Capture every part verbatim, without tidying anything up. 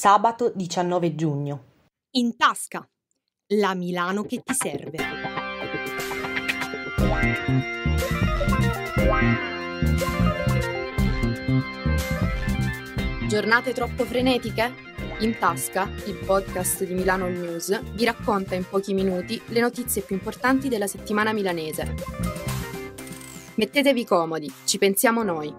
sabato diciannove giugno. In tasca, la Milano che ti serve. Giornate troppo frenetiche? In tasca, il podcast di Milano All News, vi racconta in pochi minuti le notizie più importanti della settimana milanese. Mettetevi comodi, ci pensiamo noi.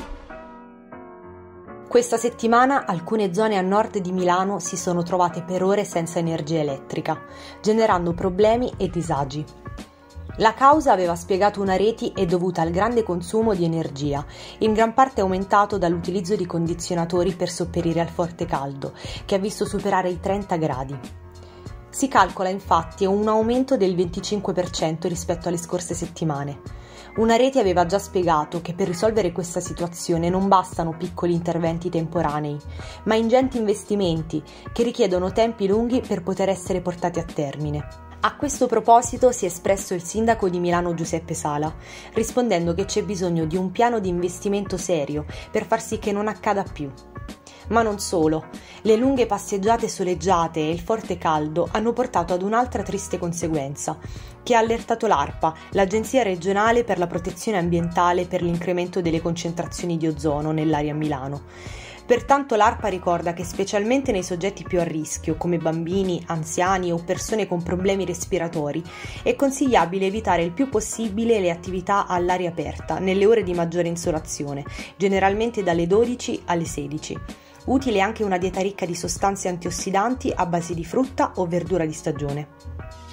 Questa settimana alcune zone a nord di Milano si sono trovate per ore senza energia elettrica, generando problemi e disagi. La causa, aveva spiegato una rete, è dovuta al grande consumo di energia, in gran parte aumentato dall'utilizzo di condizionatori per sopperire al forte caldo, che ha visto superare i trenta gradi. Si calcola infatti un aumento del venticinque per cento rispetto alle scorse settimane. Una rete aveva già spiegato che per risolvere questa situazione non bastano piccoli interventi temporanei, ma ingenti investimenti che richiedono tempi lunghi per poter essere portati a termine. A questo proposito si è espresso il sindaco di Milano Giuseppe Sala, rispondendo che c'è bisogno di un piano di investimento serio per far sì che non accada più. Ma non solo, le lunghe passeggiate soleggiate e il forte caldo hanno portato ad un'altra triste conseguenza, che ha allertato l'ARPA, l'Agenzia regionale per la protezione ambientale, per l'incremento delle concentrazioni di ozono nell'aria a Milano. Pertanto l'ARPA ricorda che specialmente nei soggetti più a rischio, come bambini, anziani o persone con problemi respiratori, è consigliabile evitare il più possibile le attività all'aria aperta nelle ore di maggiore insolazione, generalmente dalle dodici alle sedici. Utile anche una dieta ricca di sostanze antiossidanti a base di frutta o verdura di stagione.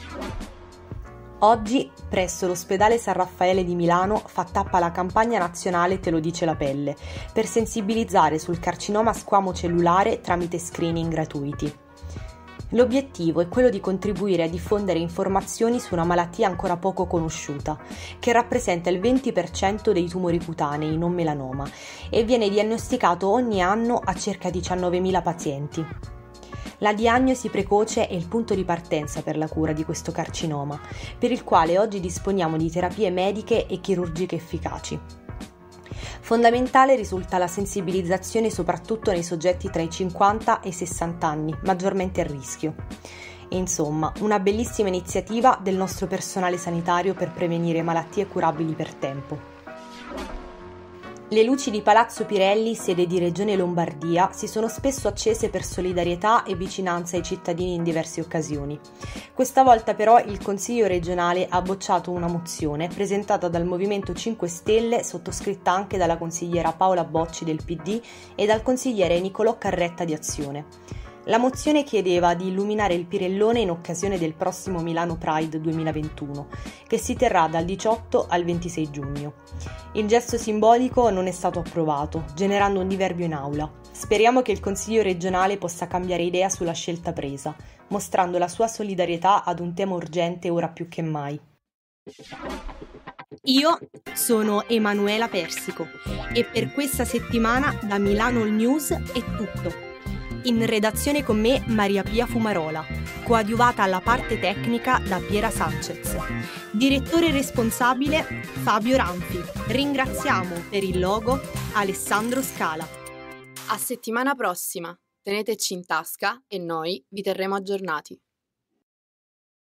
Oggi, presso l'ospedale San Raffaele di Milano, fa tappa la campagna nazionale Te lo dice la pelle, per sensibilizzare sul carcinoma squamo cellulare tramite screening gratuiti. L'obiettivo è quello di contribuire a diffondere informazioni su una malattia ancora poco conosciuta, che rappresenta il venti per cento dei tumori cutanei non melanoma e viene diagnosticato ogni anno a circa diciannovemila pazienti. La diagnosi precoce è il punto di partenza per la cura di questo carcinoma, per il quale oggi disponiamo di terapie mediche e chirurgiche efficaci. Fondamentale risulta la sensibilizzazione soprattutto nei soggetti tra i cinquanta e i sessanta anni, maggiormente a rischio. Insomma, una bellissima iniziativa del nostro personale sanitario per prevenire malattie curabili per tempo. Le luci di Palazzo Pirelli, sede di Regione Lombardia, si sono spesso accese per solidarietà e vicinanza ai cittadini in diverse occasioni. Questa volta però il Consiglio regionale ha bocciato una mozione presentata dal Movimento cinque Stelle, sottoscritta anche dalla consigliera Paola Bocci del P D e dal consigliere Nicolò Carretta di Azione. La mozione chiedeva di illuminare il Pirellone in occasione del prossimo Milano Pride duemilaventuno, che si terrà dal diciotto al ventisei giugno. Il gesto simbolico non è stato approvato, generando un diverbio in aula. Speriamo che il Consiglio regionale possa cambiare idea sulla scelta presa, mostrando la sua solidarietà ad un tema urgente ora più che mai. Io sono Emanuela Persico e per questa settimana da Milano All News è tutto. In redazione con me Maria Pia Fumarola, coadiuvata alla parte tecnica da Piera Sanchez. Direttore responsabile Fabio Ranfi. Ringraziamo per il logo Alessandro Scala. A settimana prossima, teneteci in tasca e noi vi terremo aggiornati.